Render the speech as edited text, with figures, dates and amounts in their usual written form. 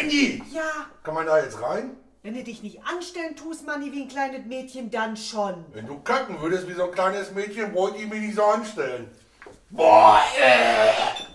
Cindy! Ja, Kann man da jetzt rein? wenn du dich nicht anstellen tust, Manni, wie ein kleines Mädchen, dann schon. Wenn du kacken würdest wie so ein kleines Mädchen, wollte ich mich nicht so anstellen. Boah,